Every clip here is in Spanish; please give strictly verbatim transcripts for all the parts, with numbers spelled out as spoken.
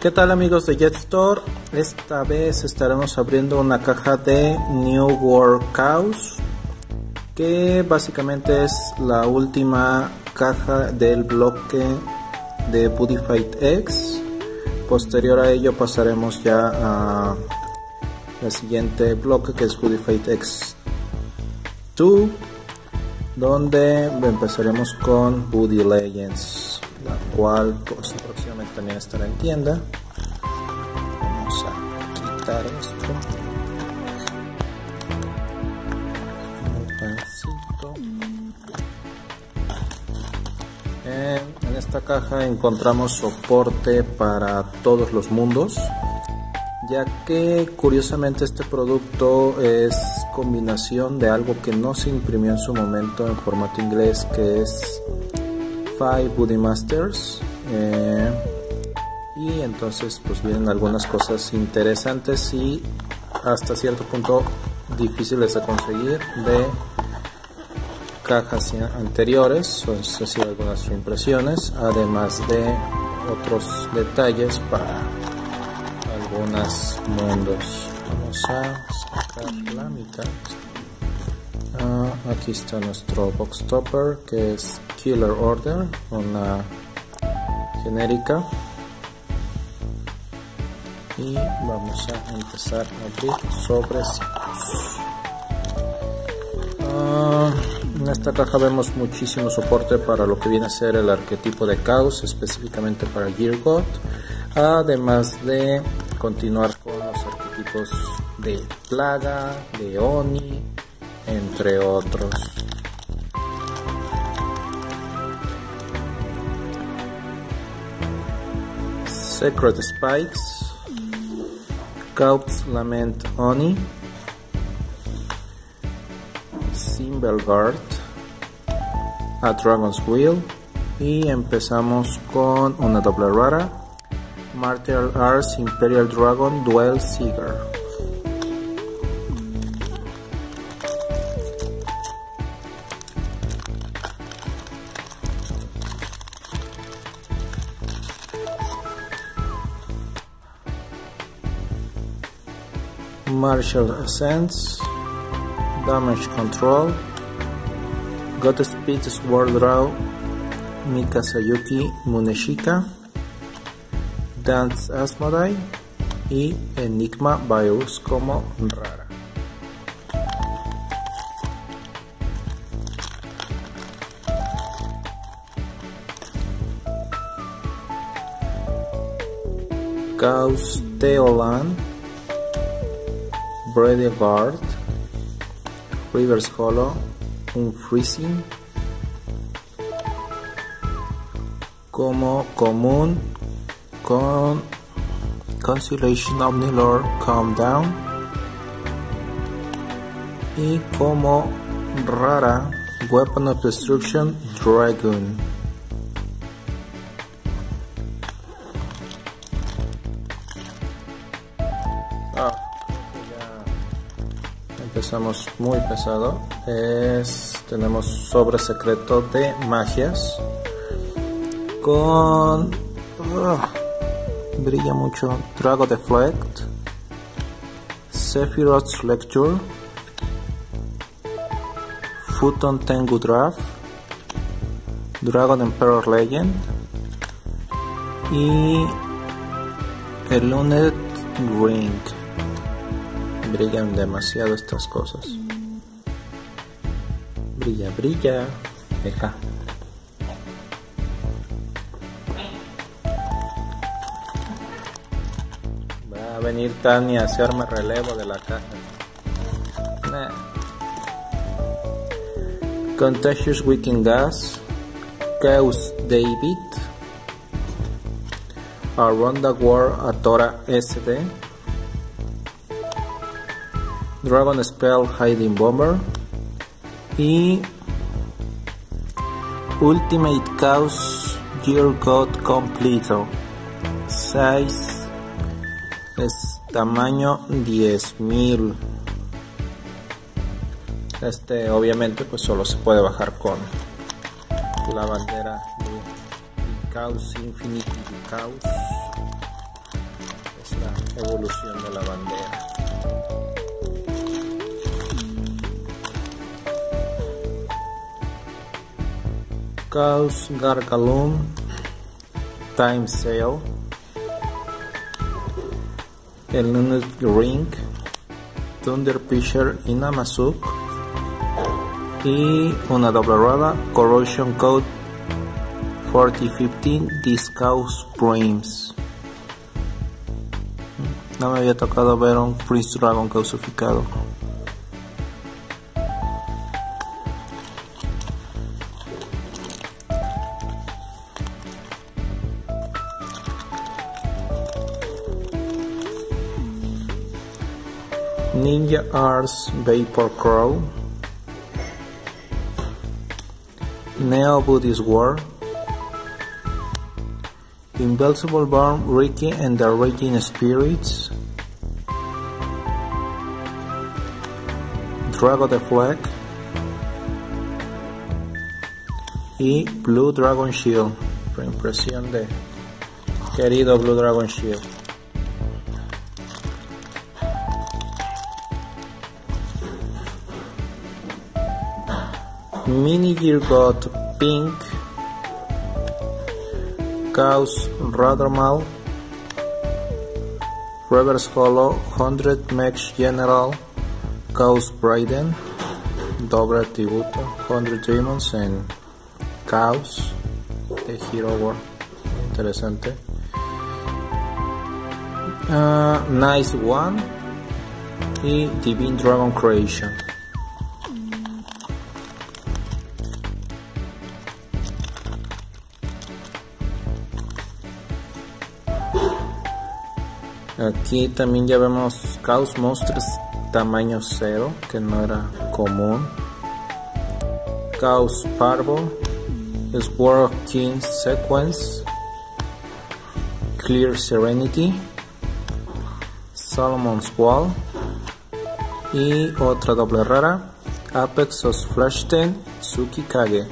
¿Qué tal amigos de Jet Store? Esta vez estaremos abriendo una caja de New World Chaos, que básicamente es la última caja del bloque de Buddy Fight X. Posterior a ello pasaremos ya a el siguiente bloque, que es Buddy Fight X dos, donde empezaremos con Buddy Legends, la cual pues próximamente también estará en tienda. Vamos a quitar esto en, en esta caja encontramos soporte para todos los mundos, ya que curiosamente este producto es combinación de algo que no se imprimió en su momento en formato inglés, que es Five Buddy Masters, eh, y entonces pues vienen algunas cosas interesantes y hasta cierto punto difíciles de conseguir de cajas anteriores, es decir, algunas reimpresiones, además de otros detalles para algunos mundos. Vamos a sacar la mitad. Uh, aquí está nuestro box topper, que es Killer Order, una genérica, y vamos a empezar a abrir sobres. Uh, en esta caja vemos muchísimo soporte para lo que viene a ser el arquetipo de Chaos, específicamente para Gear God, además de continuar con los arquetipos de Plaga, de Oni, entre otros. Secret Spikes, Chaos Lament Oni, Symbol Guard, a Dragon's Will, y empezamos con una doble rara, Martial Arts Imperial Dragon Duel Seeger. Martial Essence, Damage Control, Godspeed Sword Draw, Mika Sayuki Muneshika, Dance Asmodai y Enigma Virus como rara. Chaos Teolan, Brady Guard, Rivers Hollow, Unfreezing como común con Consolation Omnilord Calm Down, y como rara Weapon of Destruction Dragon. Ah, ya empezamos muy pesado. Es, tenemos sobre secreto de magias con uh, brilla mucho Drago Deflect, Sephiroth's Lecture, Futon Tengu Draft, Dragon Emperor Legend y Eluned Ring. Brillan demasiado estas cosas. Brilla, brilla. Deja. Va a venir Tania a hacerme relevo de la caja. Nah. Contagious Weekend Gas, Chaos David, Aronda War Atora S D, Dragon Spell Hiding Bomber y Ultimate Chaos Gear God Completo. Size es tamaño diez mil. Este obviamente pues solo se puede bajar con la bandera de Chaos Infinity Chaos. evolución de la bandera. Chaos Gargaloon, Time Sale, el Lunar Ring, Thunder Pitcher y Namasuk, y una doble rueda, Corrosion Code cuarenta quince Discaus Primes. No me había tocado ver un Freeze Dragon causificado. Ninja Arts Vapor Crow, Neo Buddhist War, Invincible Born Ricky and the Raging Spirits, Dragon the Flag y Blue Dragon Shield, por impresión de querido Blue Dragon Shield. Mini Gear God Pink, Chaos Radarmal, Reverse Hollow, one hundred Mech General, Chaos Brayden, doble tributo, one hundred Demons en Chaos de Hero War, interesante. Uh, Nice One y Divine Dragon Creation. Aquí también ya vemos Chaos Monsters tamaño cero, que no era común. Chaos Parvo, Sword of Kings Sequence, Clear Serenity, Solomon's Wall y otra doble rara, Apex of Flashten Tsukikage.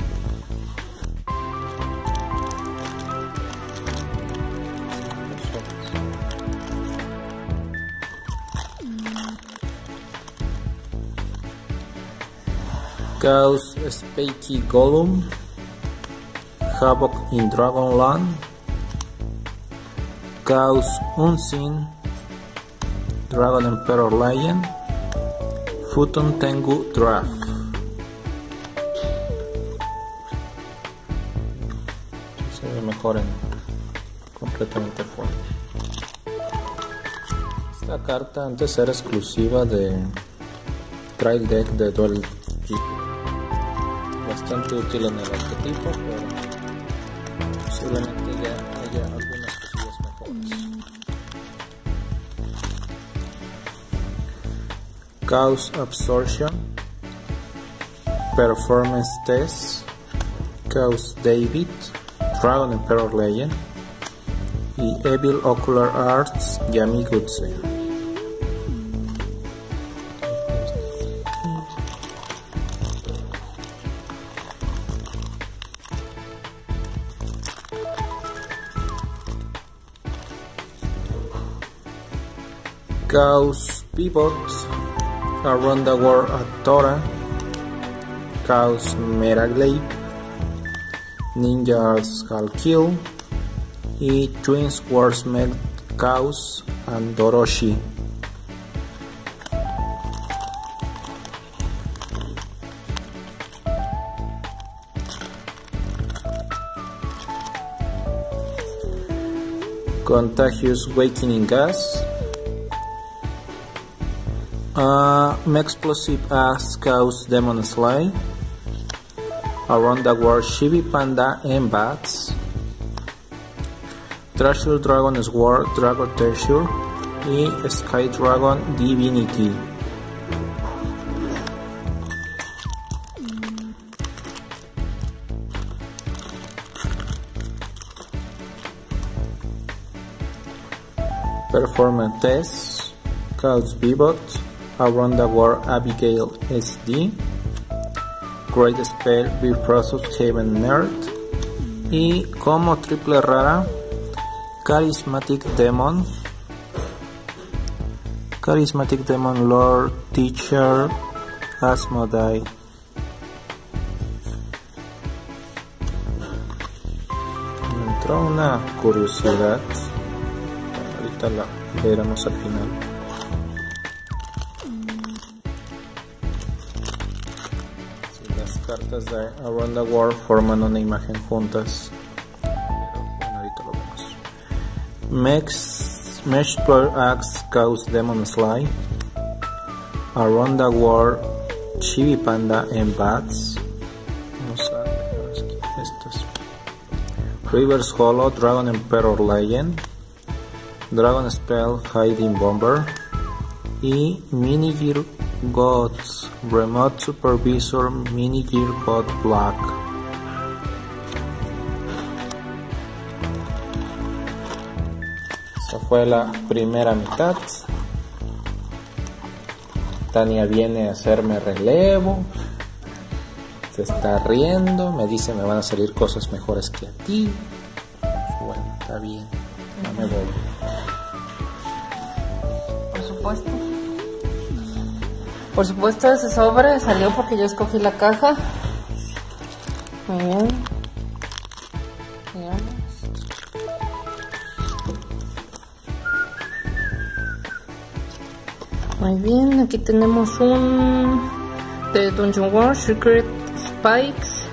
Chaos Spikey Gollum, Havoc in Dragonland, Chaos Unseen, Dragon Emperor Lion, Futon Tengu Draft. Se ve mejor en completamente fuera. Esta carta antes era exclusiva de Trial Deck de Duel G. Bastante útil en el arquetipo, pero posiblemente ya haya algunas cosillas mejores. Chaos Absorption, Performance Test, Chaos David, Dragon Emperor Legend y Evil Ocular Arts Yamigutse. Chaos Pivot, Around the World at Tora, Chaos Meraglade, Ninja Skull Kill y Twin Swordsmith Chaos and Doroshi. Contagious Awakening Gas, Uh, Mexplosive Ass Chaos Demon Slay, Around the World Chibi Panda and Bats, Treasure Dragon Sword Dragon Treasure y Sky Dragon Divinity. Performance Test, Chaos Pivot, Around the World Abigail S D, Great Spell Bifrost of Heaven Nerd y como triple rara Charismatic Demon, Charismatic Demon Lord Teacher Asmodai. Me entró una curiosidad, ahorita la veremos al final. Si las cartas de Around the World forman una imagen juntas, pero bueno, ahorita lo vemos. Mex Mesh Explorer Axe Chaos Demon Sly, Around the World Chibi Panda and Bats. Vamos a ver aquí estas. Rivers Hollow Dragon Emperor Legend, Dragon Spell Hiding Bomber y Mini Gear Gods Remote Supervisor Mini Gear God Black. Esa fue la primera mitad. Tania viene a hacerme relevo, se está riendo, me dice me van a salir cosas mejores que a ti. Bueno, está bien, no me voy. Por supuesto. Por supuesto ese sobre salió porque yo escogí la caja. Muy bien. Veamos. Muy bien, aquí tenemos un de Dungeon World Secret Spikes,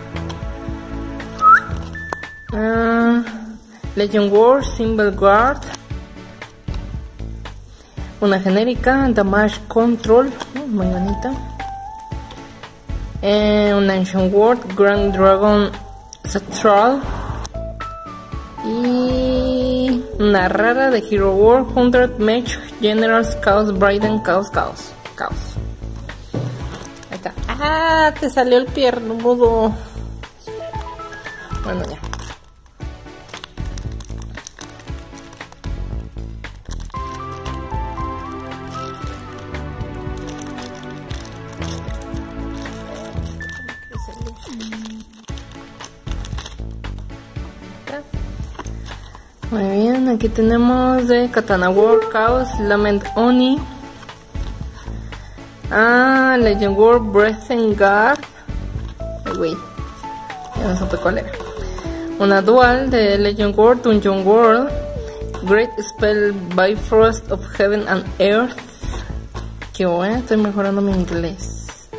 uh, Legend War Symbol Guard, una genérica Damage Control, muy bonita, eh, un Ancient World Grand Dragon Central y una rara de Hero World Hundred Mage Generals Chaos Briden Chaos Chaos Chaos. Ahí está. Ah, te salió el piernudo. Bueno, ya. Muy bien, aquí tenemos de Katana World Chaos Lament Oni, ah, Legend World Breathing Guard, oh, wait, ya no supe cuál era, una dual de Legend World Dungeon World Great Spell Bifrost of Heaven and Earth, que bueno, estoy mejorando mi inglés.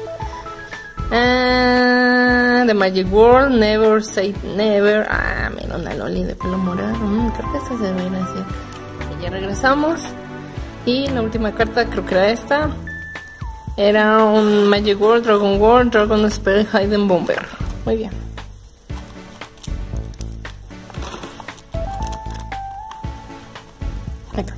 Ah, The Magic World Never Say Never. Ah, mira, una loli de pelo morado. Mm, creo que esta se ve así. Y ya regresamos. Y la última carta, creo que era esta. Era un Magic World Dragon World Dragon Spell Hidden Bomber. Muy bien. Acá.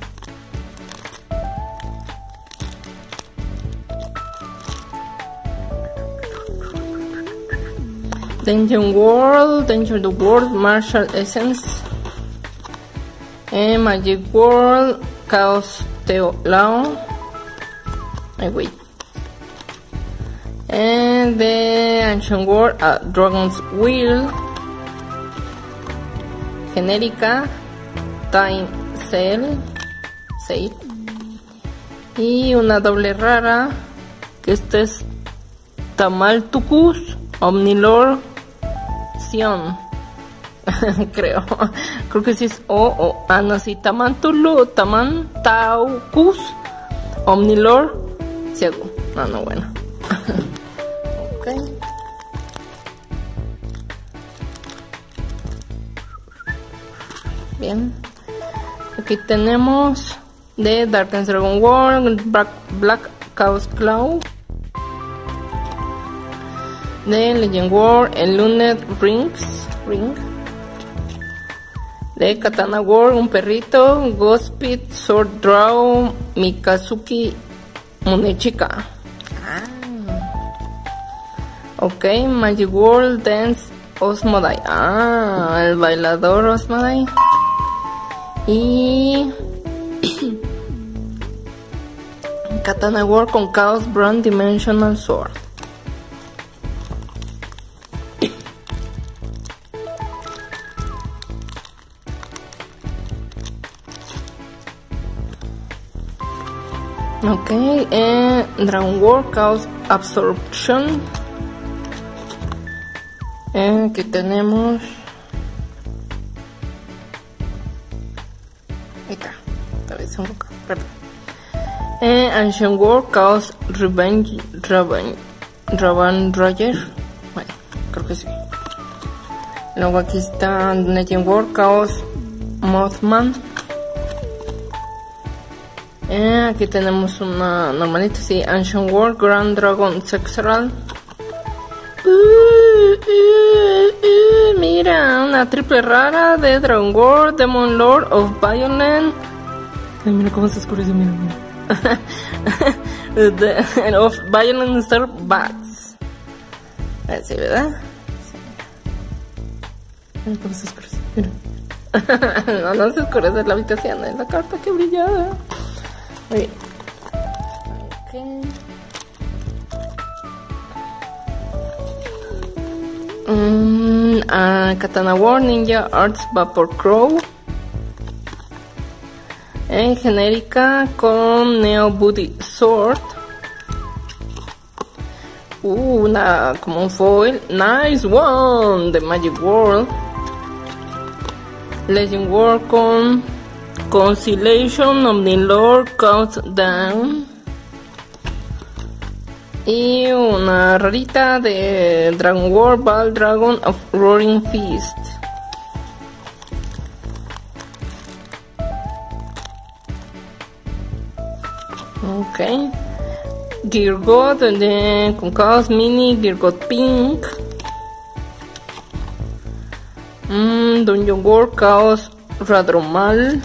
Dungeon World, Danger the World, Martial Essence, eh, Magic World, Chaos Teolao, ay wait, and the Ancient World, uh, Dragon's Wheel, genérica, Time Cell, Sale, y una doble rara, que este es Tamaltucus, Omnilord, creo, creo que sí es O o ah no, sí, Tamantulu, Tamantaucus, Omnilord, ciego, no, no, bueno. Ok. Bien, aquí tenemos de Darkness Dragon World, Black, Black Chaos Claw, de Legend World, el Lunet Rings, Ring, de Katana World, un perrito, Gospit, Sword Draw, Mikazuki Munechika. Ah. Ok, Magic World, Dance Osmodai. Ah, el bailador Osmodai. Y Katana World con Chaos Brand Dimensional Sword. Ok, eh, Dragon War Chaos Absorption. Eh, aquí tenemos. Ahí está, tal vez un poco, perdón. Eh, Ancient War Chaos Revenge, Revenge, Ravan Roger. Bueno, creo que sí. Luego aquí está Legend War Chaos Mothman. Eh, aquí tenemos una normalita, sí, Ancient War Grand Dragon Sexual. Uh, uh, uh, mira, una triple rara de Dragon War, Demon Lord of Violence. Ay, mira cómo se oscurece, mira, mira. The, of Violent Star Bats. Así, ¿verdad? Sí, mira. Mira cómo se oscurece, mira. No, no se oscurece la habitación, es la carta que brillaba. Muy bien. Okay. Mm, uh, Katana War Ninja Arts Vapor Crow. En genérica con Neo Booty Sword. Uh, una como un foil. Nice one de Magic World. Legend War con Conciliation Omnilord Countdown. Y una rarita de Dragon War Ball Dragon of Roaring Feast. Ok. Geargot de, con Chaos Mini Geargot Pink. Mm, Dungeon War Chaos Radromal.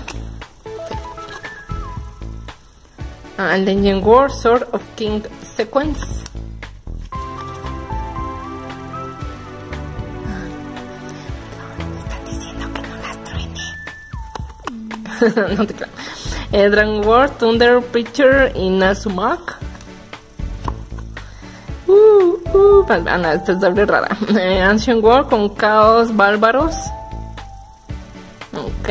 Ah, Legend War Sword of King Sequence. Están diciendo que no las truene. No te creo. Eh, Dragon War Thunder Preacher y Nazumak. Uh, uh, ah, no, esta es doble rara. Eh, Ancient War con Chaos Bárbaros. Ok.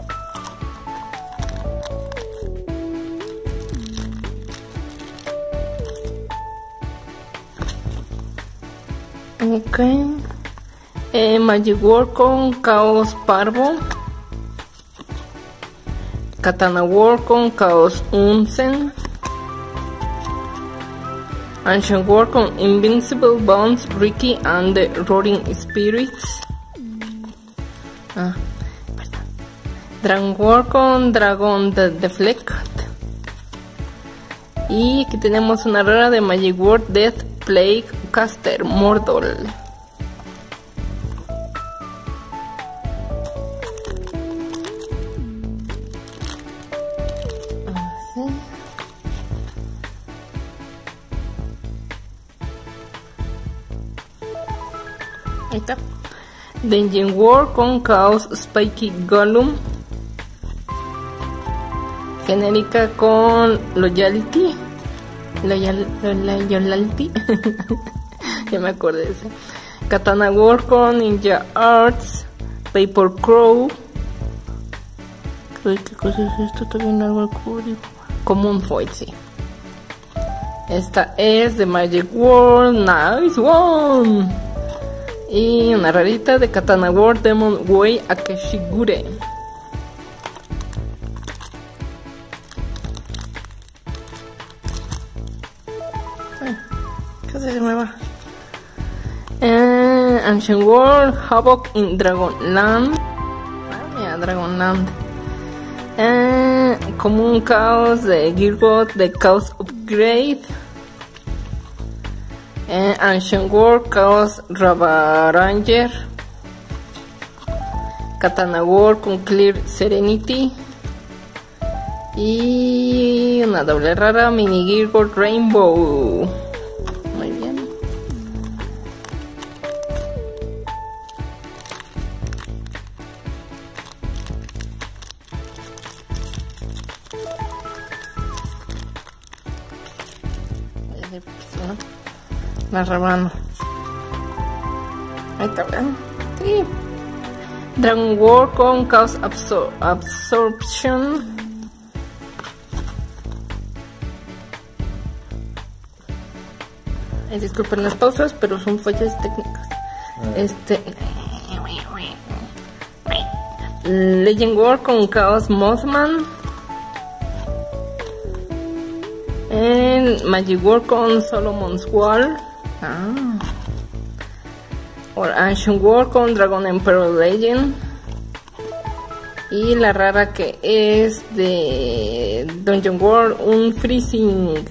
Ok. Eh, Magic War con Chaos Parvo. Katana War con Chaos Unsen. Ancient War con Invincible Bones, Ricky and the Roaring Spirits. Ah, perdón. Dragon War con Dragon the Deflect. Y aquí tenemos una rara de Magic War Death Plague Caster Mordol. Ahí está. Dungeon War con Chaos Spiky Gollum. Genérica con Loyalty. Loyal, Loyalty. Ya me acordé de ese. Katana War con Ninja Arts. Paper Crow. ¿Qué cosa es esto? Está bien largo el código. Common Foil, sí. Esta es de Magic World. Nice one. Y una rarita de Katana War Demon Way Akeshigure. Ay, casi se me va. Eh, Ancient War Havoc in Dragonland. Ah, mira, Dragonland. Eh, como un caos de Geargot de Chaos Upgrade. Eh, Ancient War Chaos Rabaranger. Katana War con Clear Serenity. Y una doble rara Mini Geargot Rainbow. Muy bien. Voy a hacer ¿no? La rebano. Ahí está, ¿verdad? Sí. Dragon War con Chaos Absor Absorption. Ay, disculpen las pausas, pero son fallas técnicas. Ah. Este Legend War con Chaos Mothman. En Magic War con Solomon's Wall. Ah. O Ancient War con Dragon Emperor Legend. Y la rara que es de Dungeon World, un Freezing.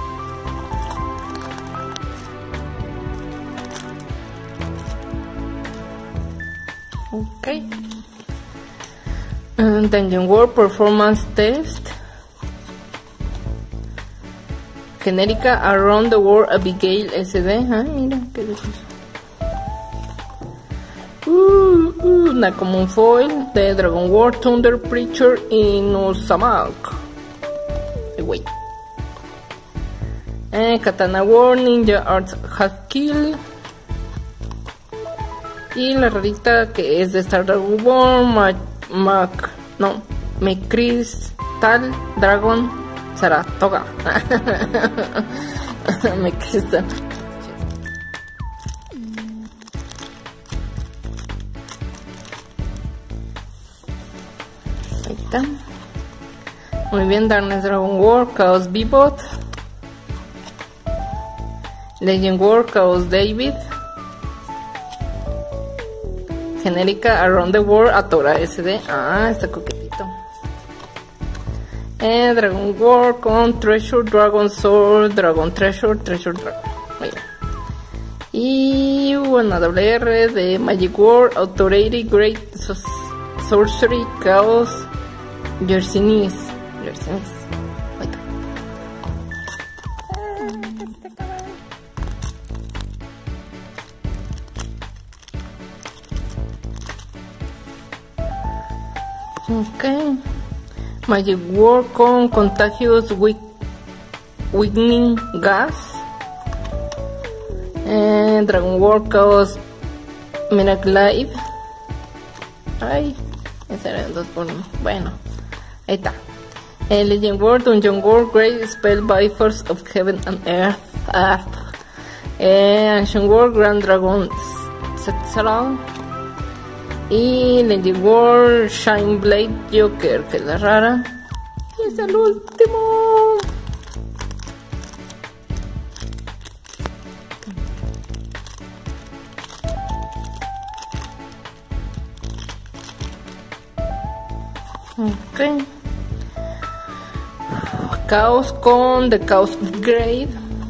Ok. Uh, Dungeon World Performance Test. Genérica Around the World Abigail S D. Ah, mira, qué delicioso. Uh, uh, Nakomon Foil de Dragon War Thunder Preacher Inusamak. Eh, wey. Eh, Katana War Ninja Arts Half Kill. Y la rarita que es de Star Dragon War Mac, Mac no, Mecrystal Dragon Saratoga. Mecrystal. Ahí está. Muy bien, Darkness Dragon War Chaos Bebot. Legend War Chaos David. Genérica Around the World Atora S D. Ah, está coquetito. Eh, Dragon War con Treasure Dragon Sword Dragon Treasure Treasure Dragon. Muy bien. Y bueno, W R de Magic War Authority Great Sorcery Chaos Yersinis. Yersinis. Ok. Magic War con Contagious Weakening Gas. Eh, Dragon War Chaos Miracle Live. Ay, ese era el dos por uno. Bueno, ahí está. Eh, Legend War Dungeon War Great Spell by Force of Heaven and Earth. Earth. Eh, Ancient War Grand Dragon Setsaral. Y Legend War Shine Blade Joker, que es la rara. Y es el último. Ok. Chaos con The Chaos Upgrade.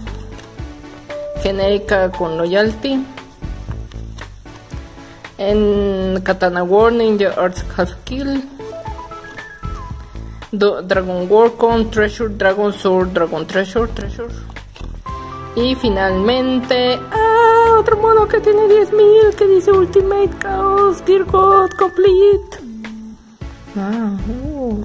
Genérica con Loyalty. En Katana War Ninja Arts Half Kill. Do Dragon War con Treasure Dragon Sword Dragon Treasure Treasure. Y finalmente ah, otro mono que tiene diez mil que dice Ultimate Chaos Gear God Complete. Ah, uh.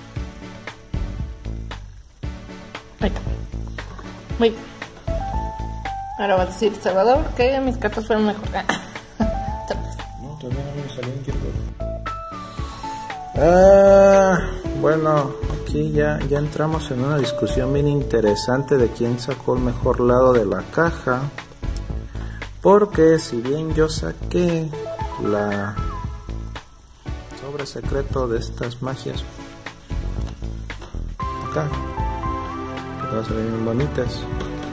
Ahí está. Muy bien. Ahora va a decir Salvador que mis cartas fueron mejor. No, todavía no me salió en Gear God. Ah, bueno, aquí ya, ya entramos en una discusión bien interesante de quién sacó el mejor lado de la caja. Porque si bien yo saqué la sobre secreto de estas magias acá, que todas se ven bien bonitas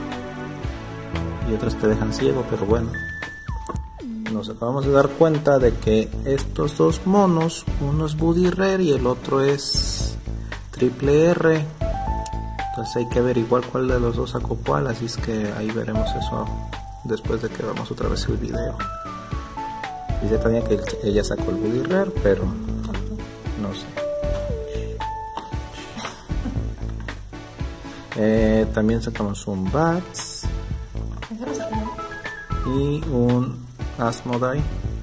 y otras te dejan ciego, pero bueno, nos acabamos de dar cuenta de que estos dos monos, uno es Buddy Rare y el otro es Triple R, entonces hay que averiguar cuál de los dos sacó cuál, así es que ahí veremos eso después de que veamos otra vez el video. Dice también que ella sacó el Buddy Rare, pero no sé. Eh, también sacamos un Bats y un Asmodai.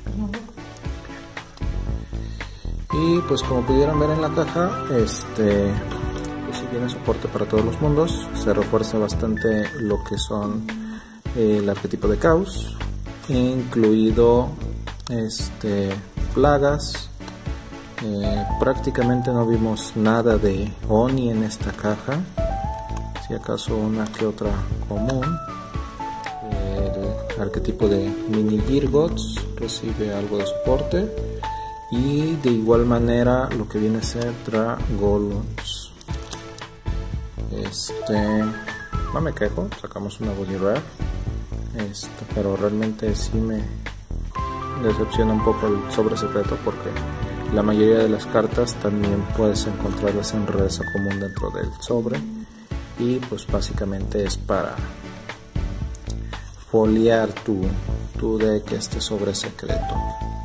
Y pues como pudieron ver en la caja, este pues si tiene soporte para todos los mundos, se refuerza bastante lo que son eh, el arquetipo de caos, incluido este plagas. Eh, prácticamente no vimos nada de Oni en esta caja, si acaso una que otra común. arquetipo de mini Girgots, recibe algo de soporte. Y de igual manera lo que viene a ser Dragolons. Este, no me quejo, sacamos una body rare. Este, pero realmente sí me decepciona un poco el sobre secreto, porque la mayoría de las cartas también puedes encontrarlas en rareza común dentro del sobre. Y pues básicamente es para foliar tu, tu deck, este sobre secreto.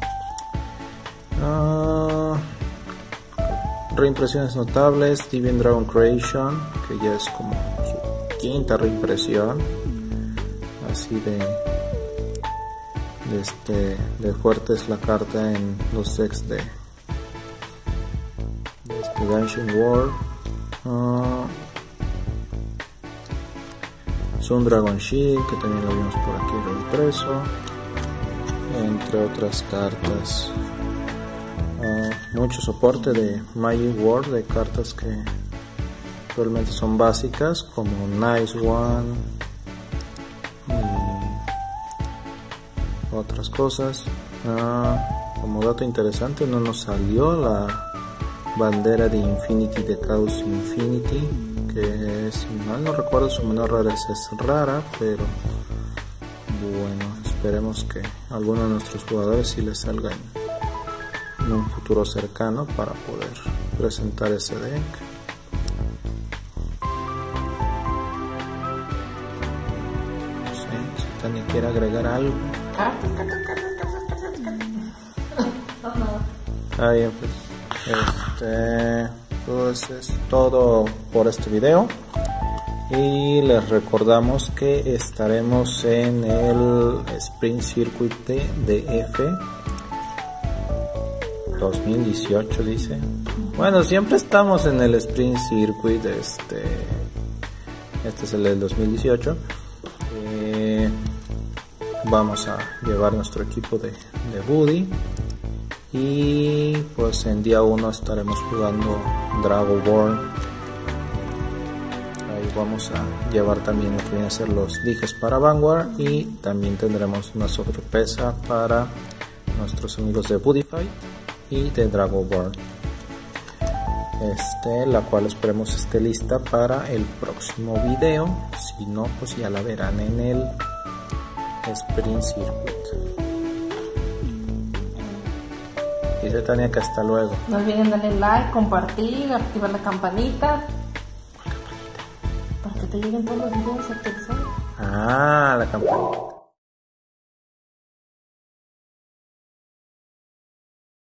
Uh, reimpresiones notables: Divine Dragon Creation, que ya es como su quinta reimpresión, así de, de este de fuerte es la carta en los decks de, de este Dungeon World. uh, Sun Dragon Shield, que también lo vimos por aquí reimpreso, entre otras cartas. Uh, mucho soporte de Magic World, de cartas que realmente son básicas, como Nice One y otras cosas. Uh, como dato interesante, no nos salió la bandera de Infinity, de Chaos Infinity, que si mal no recuerdo su menor rareza es rara, pero bueno, esperemos que a alguno de nuestros jugadores sí les salga en en un futuro cercano para poder presentar ese deck. No sé si Tania quiere agregar algo. Ah, bien, pues este pues es todo por este video, y les recordamos que estaremos en el Spring Circuit de D F dos mil dieciocho, dice. Bueno, siempre estamos en el Spring Circuit. Este, este es el del dos mil dieciocho. Eh, vamos a llevar nuestro equipo de, de Buddy. Y pues en día uno estaremos jugando Dragonborn. Ahí vamos a llevar también lo que vienen a ser los dijes para Vanguard. Y también tendremos una sorpresa para nuestros amigos de Buddyfight y de Dragonborn, este, la cual esperemos esté lista para el próximo video. Si no, pues ya la verán en el Spring Circuit. Dice Tania que hasta luego. No olviden darle like, compartir, activar la campanita. ¿Cuál campanita? Para que te lleguen todos los videos actualizados. Ah, la campanita.